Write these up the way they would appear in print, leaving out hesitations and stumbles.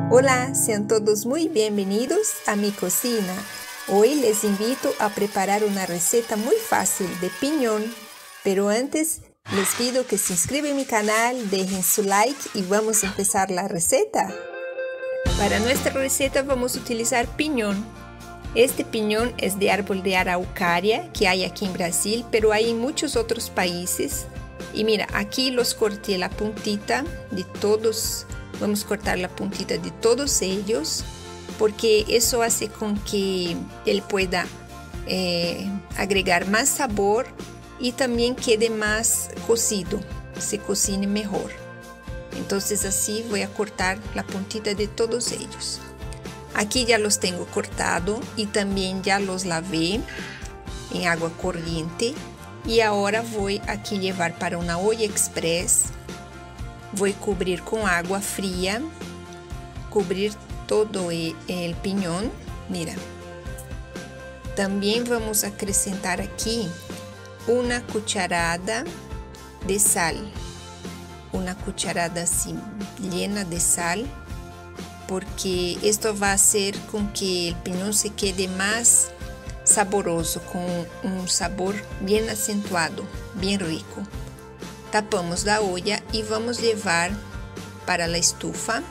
Hola, sean todos muy bienvenidos a mi cocina. Hoy les invito a preparar una receta muy fácil de piñón, pero antes les pido que se inscriban a mi canal, dejen su like y vamos a empezar la receta. Para nuestra receta vamos a utilizar piñón. Este piñón es de árbol de araucaria que hay aquí en Brasil, pero hay en muchos otros países. Y mira, aquí los corté la puntita de todos. Vamos a cortar la puntita de todos ellos porque eso hace con que él pueda agregar más sabor y también quede más cocido, se cocine mejor. Entonces así voy a cortar la puntita de todos ellos. Aquí ya los tengo cortado y también ya los lavé en agua corriente y ahora voy aquí llevar para una olla express. Voy a cubrir con agua fría, cubrir todo el piñón, mira. También vamos a acrescentar aquí una cucharada de sal, una cucharada así llena de sal, porque esto va a hacer con que el piñón se quede más saboroso, con un sabor bien acentuado, bien rico. Tapamos la olla y vamos a llevar para la estufa.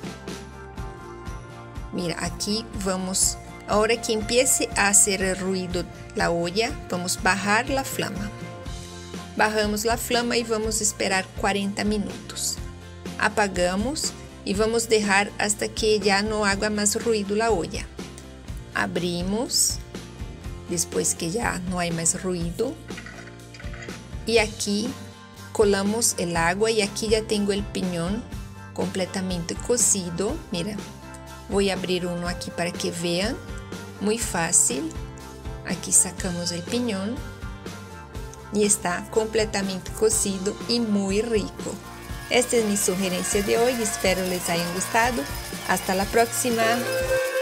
Mira, aquí vamos, ahora que empiece a hacer el ruido la olla, vamos a bajar la flama. Bajamos la flama y vamos a esperar 40 minutos. Apagamos y vamos a dejar hasta que ya no haga más ruido la olla. Abrimos, después que ya no hay más ruido. Y aquí colamos el agua y aquí ya tengo el piñón completamente cocido. Mira, voy a abrir uno aquí para que vean, muy fácil. Aquí sacamos el piñón y está completamente cocido y muy rico. Esta es mi sugerencia de hoy, espero les hayan gustado. Hasta la próxima.